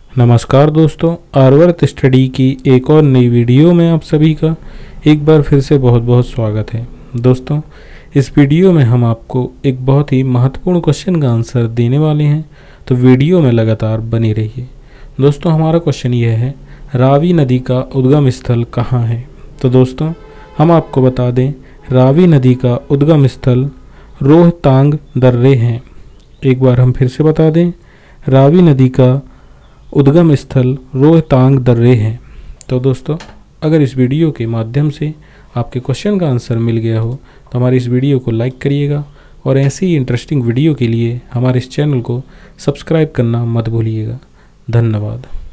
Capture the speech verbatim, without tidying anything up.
नमस्कार दोस्तों, आर्यवर्त स्टडी की एक और नई वीडियो में आप सभी का एक बार फिर से बहुत बहुत स्वागत है। दोस्तों, इस वीडियो में हम आपको एक बहुत ही महत्वपूर्ण क्वेश्चन का आंसर देने वाले हैं, तो वीडियो में लगातार बने रहिए। दोस्तों, हमारा क्वेश्चन यह है, रावी नदी का उद्गम स्थल कहाँ है। तो दोस्तों, हम आपको बता दें, रावी नदी का उद्गम स्थल रोहतांग दर्रे हैं। एक बार हम फिर से बता दें, रावी नदी का उद्गम स्थल रोहतांग दर्रे हैं। तो दोस्तों, अगर इस वीडियो के माध्यम से आपके क्वेश्चन का आंसर मिल गया हो तो हमारी इस वीडियो को लाइक करिएगा और ऐसी ही इंटरेस्टिंग वीडियो के लिए हमारे इस चैनल को सब्सक्राइब करना मत भूलिएगा। धन्यवाद।